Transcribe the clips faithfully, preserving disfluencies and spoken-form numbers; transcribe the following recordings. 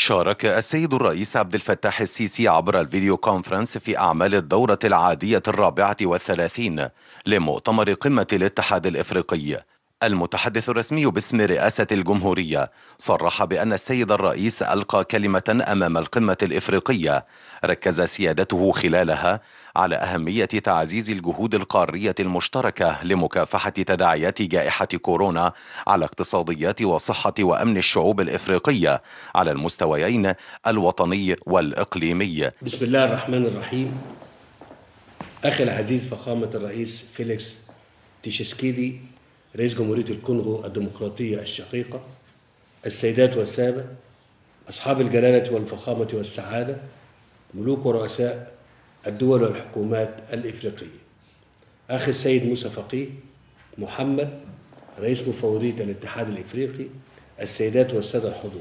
شارك السيد الرئيس عبد الفتاح السيسي عبر الفيديو كونفرنس في أعمال الدورة العادية الرابعة والثلاثين لمؤتمر قمة الاتحاد الإفريقي. المتحدث الرسمي باسم رئاسة الجمهورية صرح بأن السيد الرئيس ألقى كلمة أمام القمة الإفريقية ركز سيادته خلالها على أهمية تعزيز الجهود القارية المشتركة لمكافحة تداعيات جائحة كورونا على اقتصاديات وصحة وأمن الشعوب الإفريقية على المستويين الوطني والإقليمي. بسم الله الرحمن الرحيم. أخي العزيز فخامة الرئيس فيليكس تشيسكيدي رئيس جمهورية الكونغو الديمقراطية الشقيقة، السيدات والسادة، أصحاب الجلالة والفخامة والسعادة، ملوك ورؤساء الدول والحكومات الإفريقية، أخي السيد موسى فقيه محمد رئيس مفوضية الاتحاد الإفريقي، السيدات والسادة الحضور،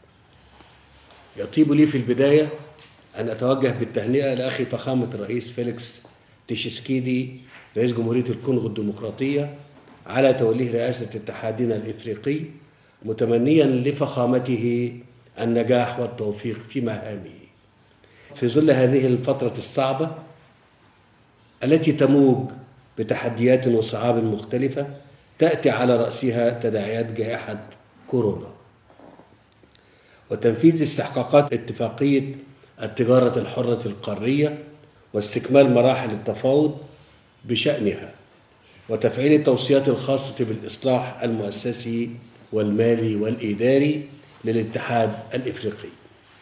يطيب لي في البداية أن أتوجه بالتهنئة لأخي فخامة الرئيس فيليكس تشيسكيدي رئيس جمهورية الكونغو الديمقراطية على توليه رئاسة اتحادنا الإفريقي، متمنيا لفخامته النجاح والتوفيق في مهامه في ظل هذه الفترة الصعبة التي تموج بتحديات وصعاب مختلفة تأتي على رأسها تداعيات جائحة كورونا وتنفيذ استحقاقات اتفاقية التجارة الحرة القارية واستكمال مراحل التفاوض بشأنها وتفعيل التوصيات الخاصة بالإصلاح المؤسسي والمالي والإداري للاتحاد الإفريقي.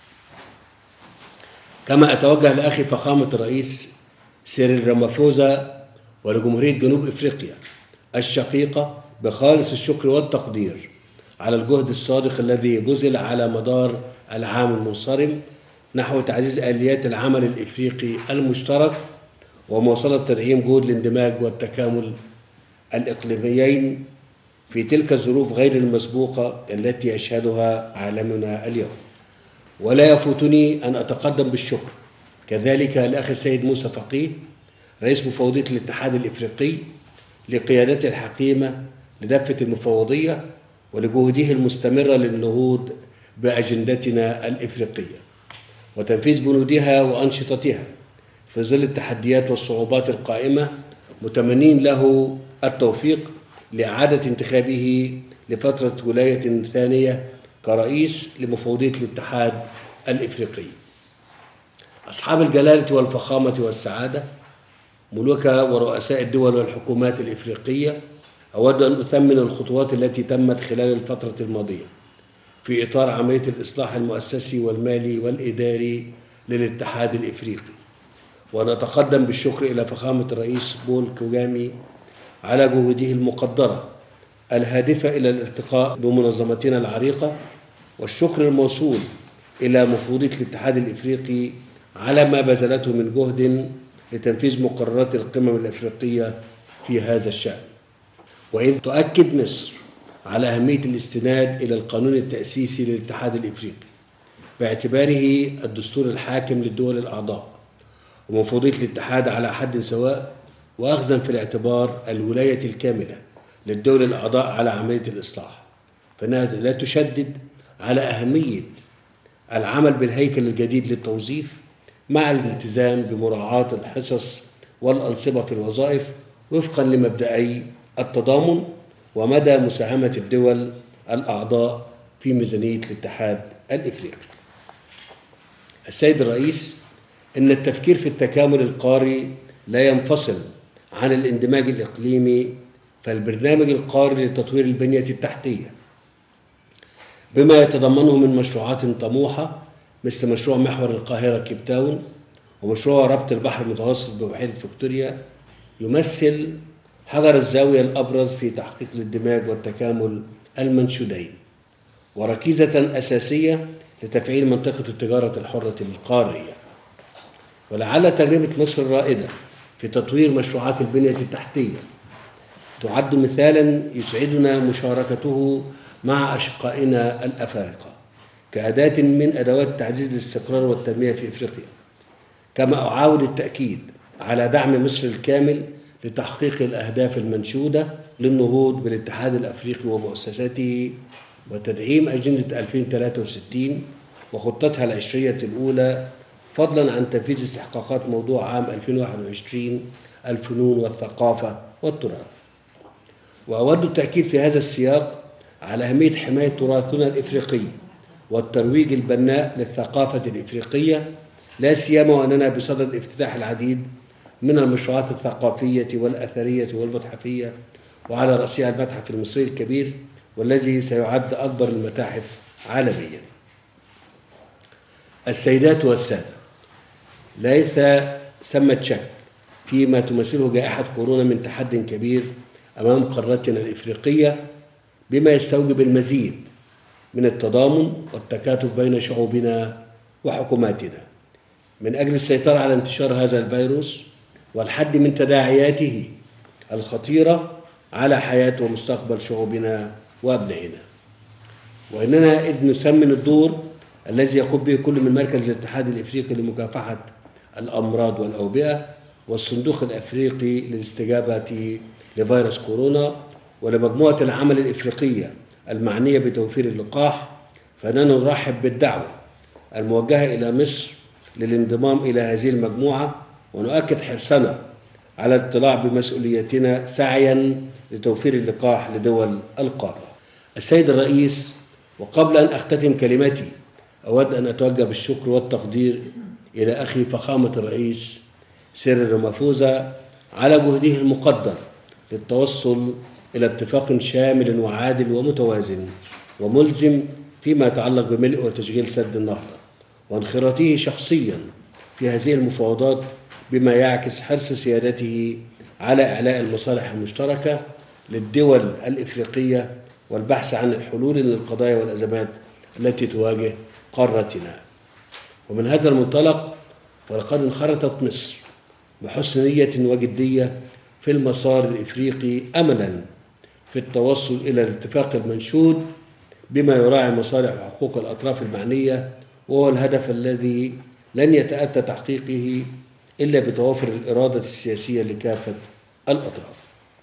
كما أتوجه لأخي فخامة الرئيس سيريل رامافوزا ولجمهورية جنوب إفريقيا الشقيقة بخالص الشكر والتقدير على الجهد الصادق الذي بذل على مدار العام المنصرم نحو تعزيز آليات العمل الإفريقي المشترك ومواصلة تدعيم جهود الاندماج والتكامل الإقليميين في تلك الظروف غير المسبوقة التي يشهدها عالمنا اليوم. ولا يفوتني أن أتقدم بالشكر كذلك لأخي السيد موسى فقيه رئيس مفوضية الاتحاد الإفريقي لقيادته الحكيمة لدفة المفوضية ولجهوده المستمرة للنهوض بأجندتنا الإفريقية وتنفيذ بنودها وأنشطتها في ظل التحديات والصعوبات القائمة، متمنين له التوفيق لإعادة انتخابه لفترة ولاية ثانية كرئيس لمفوضية الاتحاد الإفريقي. أصحاب الجلالة والفخامة والسعادة، ملوك ورؤساء الدول والحكومات الإفريقية، أود أن أثمن الخطوات التي تمت خلال الفترة الماضية في إطار عملية الإصلاح المؤسسي والمالي والإداري للاتحاد الإفريقي، ونتقدم بالشكر إلى فخامة الرئيس بول كوجامي على جهوده المقدرة الهادفة إلى الارتقاء بمنظمتنا العريقة، والشكر الموصول إلى مفوضية الاتحاد الإفريقي على ما بذلته من جهد لتنفيذ مقررات القمم الإفريقية في هذا الشأن. وإن تؤكد مصر على أهمية الاستناد إلى القانون التأسيسي للاتحاد الإفريقي باعتباره الدستور الحاكم للدول الأعضاء ومفوضية الاتحاد على حد سواء، وأخذا في الاعتبار الولاية الكاملة للدول الأعضاء على عملية الإصلاح، فإنها لا تشدد على أهمية العمل بالهيكل الجديد للتوظيف مع الالتزام بمراعاة الحصص والأنصبة في الوظائف وفقا لمبدأي التضامن ومدى مساهمة الدول الأعضاء في ميزانية الاتحاد الإفريقي. السيد الرئيس، إن التفكير في التكامل القاري لا ينفصل عن الاندماج الإقليمي، فالبرنامج القاري لتطوير البنية التحتية بما يتضمنه من مشروعات طموحة مثل مشروع محور القاهرة كيب تاون ومشروع ربط البحر المتوسط ببحيرة فيكتوريا يمثل حجر الزاوية الأبرز في تحقيق الاندماج والتكامل المنشودين، وركيزة أساسية لتفعيل منطقة التجارة الحرة القارية. ولعل تجربة مصر الرائدة في تطوير مشروعات البنية التحتية تعد مثالا يسعدنا مشاركته مع أشقائنا الأفارقة كأداة من أدوات تعزيز الاستقرار والتنمية في إفريقيا. كما أعاود التأكيد على دعم مصر الكامل لتحقيق الأهداف المنشودة للنهوض بالاتحاد الأفريقي ومؤسساته وتدعيم أجندة ألفين وثلاثة وستين وخطتها العشرية الأولى، فضلا عن تنفيذ استحقاقات موضوع عام ألفين وواحد وعشرين الفنون والثقافة والتراث. وأود التأكيد في هذا السياق على أهمية حماية تراثنا الإفريقي والترويج البناء للثقافة الإفريقية، لا سيما وأننا بصدد افتتاح العديد من المشروعات الثقافية والأثرية والمتحفية، وعلى رأسها المتحف المصري الكبير والذي سيعد أكبر المتاحف عالميا. السيدات والسادة، ليس ثمة شك فيما تمثله جائحة كورونا من تحد كبير أمام قارتنا الإفريقية، بما يستوجب المزيد من التضامن والتكاتف بين شعوبنا وحكوماتنا من أجل السيطرة على انتشار هذا الفيروس والحد من تداعياته الخطيرة على حياة ومستقبل شعوبنا وأبنائنا. وإننا إذ نثمن الدور الذي يقوم به كل من مركز الاتحاد الإفريقي لمكافحة الأمراض والأوبئة والصندوق الأفريقي للاستجابة لفيروس كورونا ولمجموعة العمل الإفريقية المعنية بتوفير اللقاح، فإننا نرحب بالدعوة الموجهة إلى مصر للانضمام إلى هذه المجموعة، ونؤكد حرصنا على الاطلاع بمسؤوليتنا سعيا لتوفير اللقاح لدول القارة. السيد الرئيس، وقبل أن أختتم كلمتي أود أن أتوجه بالشكر والتقدير إلى أخي فخامة الرئيس سيريل رامافوزا على جهده المقدر للتوصل إلى اتفاق شامل وعادل ومتوازن وملزم فيما يتعلق بملء وتشغيل سد النهضة، وانخراطه شخصيا في هذه المفاوضات بما يعكس حرص سيادته على إعلاء المصالح المشتركة للدول الإفريقية والبحث عن الحلول للقضايا والأزمات التي تواجه قارتنا. ومن هذا المنطلق فلقد انخرطت مصر بحسن نية وجدية في المسار الإفريقي أملا في التوصل إلى الاتفاق المنشود بما يراعي مصالح وحقوق الأطراف المعنية، وهو الهدف الذي لن يتأتى تحقيقه إلا بتوافر الإرادة السياسية لكافة الأطراف.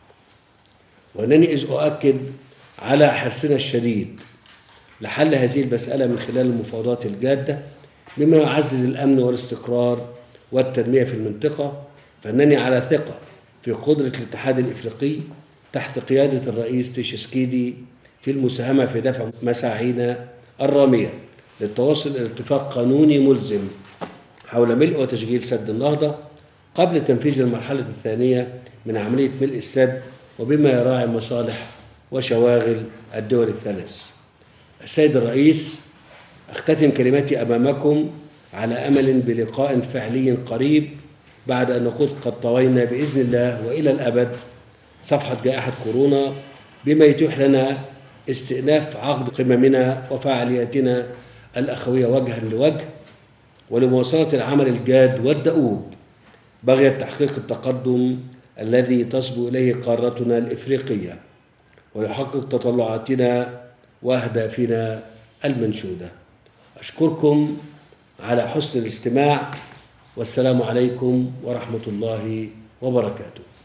وأنني إذ أؤكد على حرصنا الشديد لحل هذه المسألة من خلال المفاوضات الجادة بما يعزز الأمن والاستقرار والتنمية في المنطقة، فإنني على ثقة في قدرة الاتحاد الإفريقي تحت قيادة الرئيس تشيسكيدي في المساهمة في دفع مساعينا الرامية للتوصل إلى اتفاق قانوني ملزم حول ملء وتشغيل سد النهضة قبل تنفيذ المرحلة الثانية من عملية ملء السد، وبما يراعي مصالح وشواغل الدول الثلاث. السيد الرئيس، أختتم كلمتي أمامكم على أمل بلقاء فعلي قريب بعد أن نكون قد طوينا بإذن الله وإلى الأبد صفحة جائحة كورونا، بما يتيح لنا استئناف عقد قممنا وفعالياتنا الأخوية وجها لوجه، ولمواصلة العمل الجاد والدؤوب بغية تحقيق التقدم الذي تصبو إليه قارتنا الإفريقية ويحقق تطلعاتنا وأهدافنا المنشودة. أشكركم على حسن الاستماع، والسلام عليكم ورحمة الله وبركاته.